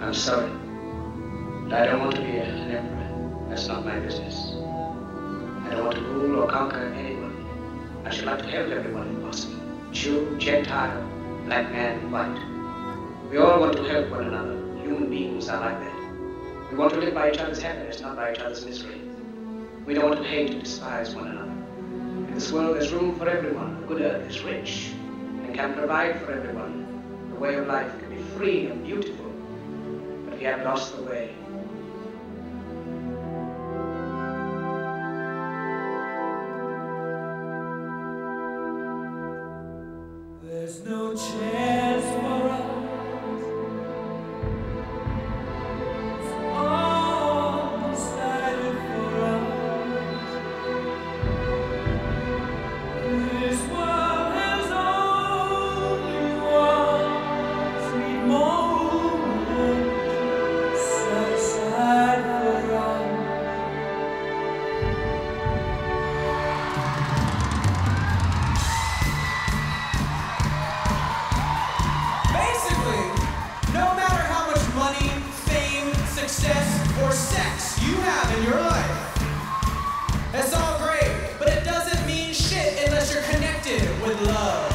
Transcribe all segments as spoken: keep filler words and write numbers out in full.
I'm sorry, but I don't want to be an emperor. That's not my business. I don't want to rule or conquer anyone. I should like to help everyone if possible. Jew, Gentile, black man, white. We all want to help one another. Human beings are like that. We want to live by each other's happiness, not by each other's misery. We don't want to hate and despise one another. In this world, there's room for everyone. The good earth is rich and can provide for everyone. The way of life can be free and beautiful, but we have lost the way. There's no chance for us. It's all decided for us. This world has only one sweet moment set aside for us. Or sex you have in your life. It's all great, but it doesn't mean shit unless you're connected with love.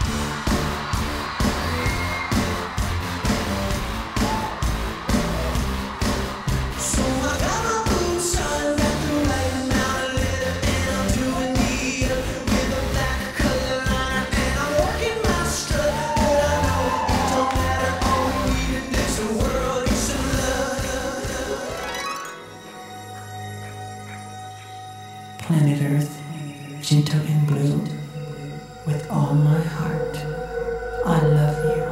So I got my boots on, got the right amount of leather, and I'm doing neat with a black color liner, and I'm working my strut, but I know it don't matter. All we need in this world is some love. Planet Earth, gentle and blue, with all my heart, I love you.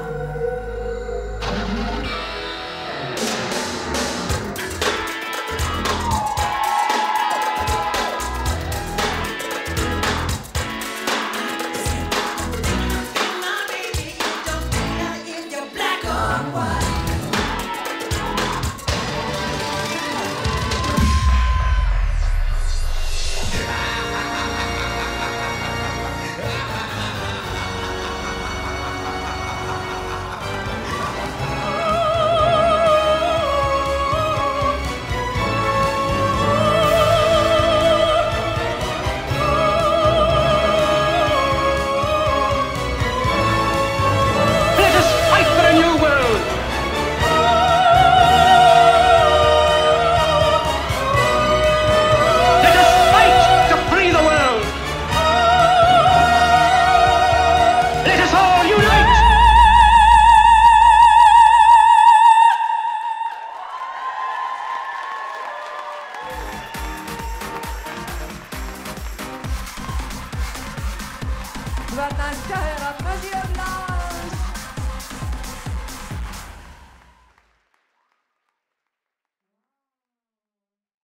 But I'm tired of